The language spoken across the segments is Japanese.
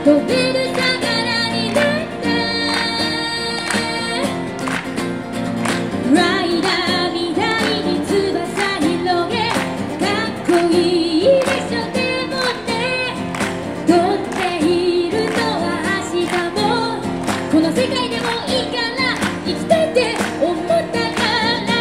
飛べる魚になったライダーみたいに翼広げかっこいいでしょ。でもね飛んでいるのは明日もこの世界でもいいから生きたいって思ったから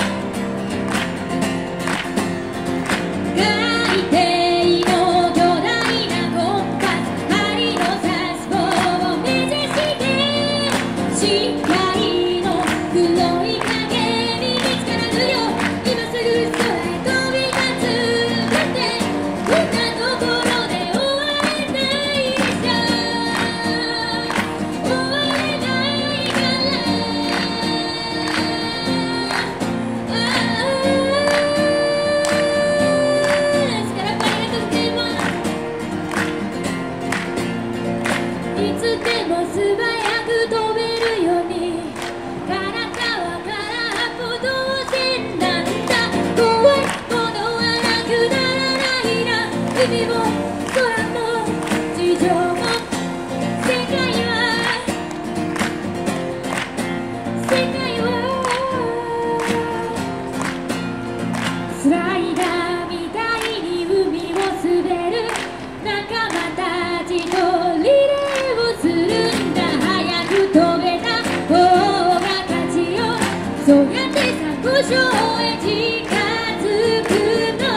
海底の巨大なコンパス針の刺す方を目指して深海の黒い影に見つからぬよ今すぐ空へ飛び立つだってこんなところで終われないでしょ。終われないからスカラパリがとってもいつでも素早く飛べるようにからかわから歩道線なんだ怖いものはなくならないな海も空も地上も世界はスライダーみたいに海を滑る仲間たちとリレーをするんだ早く飛べた方が勝ちよそうやってサンゴ礁へ近づくの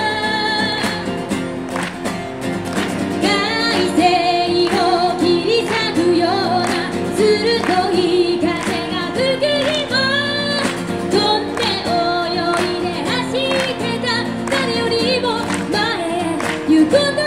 海底を切り裂くような鋭い風が吹く日も飛んで泳いで走ってた誰よりも前へ行くこと